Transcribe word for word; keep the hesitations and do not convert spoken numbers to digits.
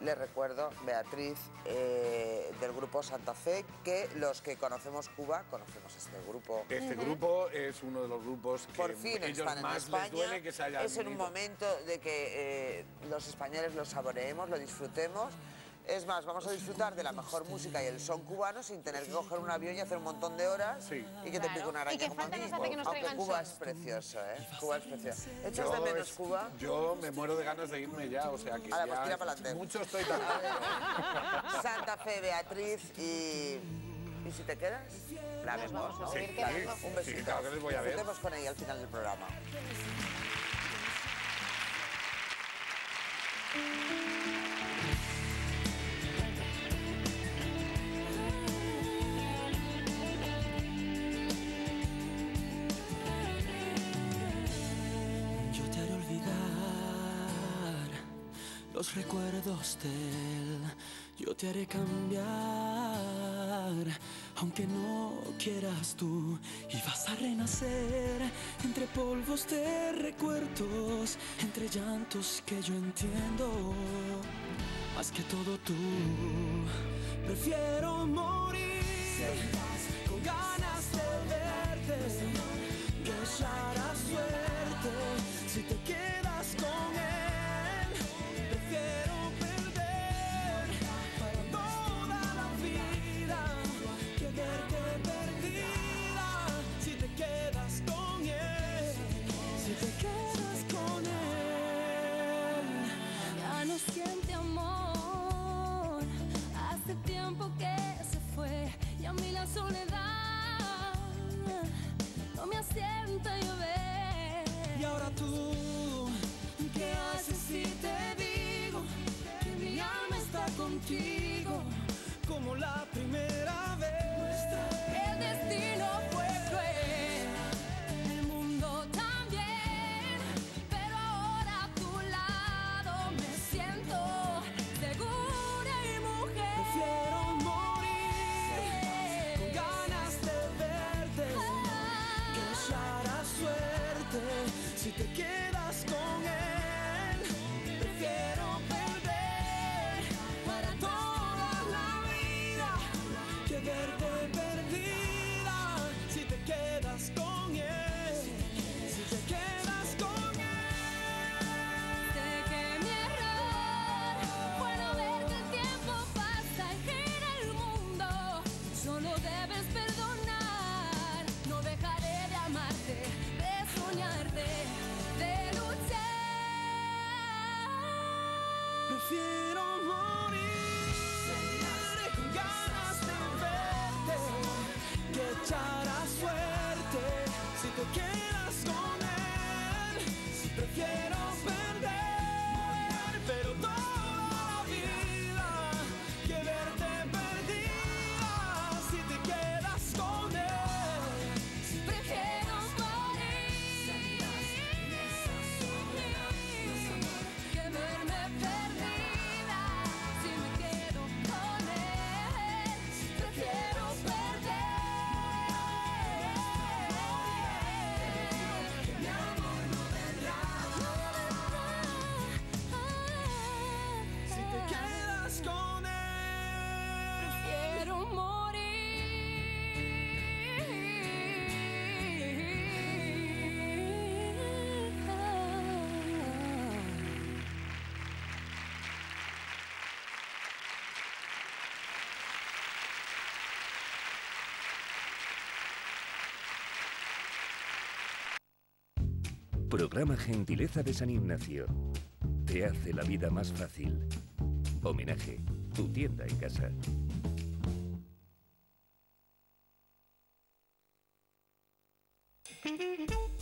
les recuerdo, Beatriz, eh, del grupo Santa Fe, que los que conocemos Cuba, conocemos este grupo. Este grupo es uno de los grupos que Por fin ellos están en más España. les duele que se hayan Es en un ido. momento de que eh, los españoles lo saboreemos, lo disfrutemos. Es más, vamos a disfrutar de la mejor música y el son cubano sin tener que coger un avión y hacer un montón de horas sí. y que te pique una araña Y que como a falta mí. nos hace que nos Aunque traigan Cuba son. es precioso, ¿eh? Cuba es precioso. ¿Echas Yo de menos es- Cuba? Yo me muero de ganas de irme ya, o sea que Ahora, ya pues tira para adelante. mucho estoy tardando. Santa Fe, Beatriz y... ¿Y si te quedas? La vemos, vamos a ¿no? seguir Sí, quedando. sí, Un besito. sí, claro que les voy a ver. Disfrutemos con ella al final del programa. Yo te haré olvidar los recuerdos de él. Yo te haré cambiar, aunque no quieras tú. Y vas a renacer entre polvos de recuerdos, entre llantos que yo entiendo. Más que todo tú, prefiero morir con ganas de verte, que echará suerte si te quedas con él. Prefiero perder para toda la vida que verte perdida si te quedas con él, si te quedas con él. Ya no siente amor, hace tiempo que se fue y a mí la soledad no me asienta llover. Y ahora tú, ¿qué haces si te digo que mi alma está contigo? como la primera vez. El destino fue cruel, el mundo también, pero ahora a tu lado me siento segura y mujer. Prefiero morir con ganas de verte, que echará suerte si te quedas con él. Prefiero perder para toda la vida que verte perdida si te quedas con él, si te quedas con él. Sé que mi error fue no ver que el tiempo pasa y gira el mundo. Solo debes perdonar. No dejaré de amarte, de soñarte, de luchar. Prefiero morir con ganas de verte, que echará suerte si te quedas con él. Prefiero perder, pero toda la vida que verte perdida si te quedas con él. Prefiero morir que verme perdida si me quedo con él. Prefiero perder que mi amor no vendrá, no vendrá. Si te quedas con él. Prefiero morir. Programa Gentileza de San Ignacio. Te hace la vida más fácil. Homenaje, tu tienda en casa. Thank you.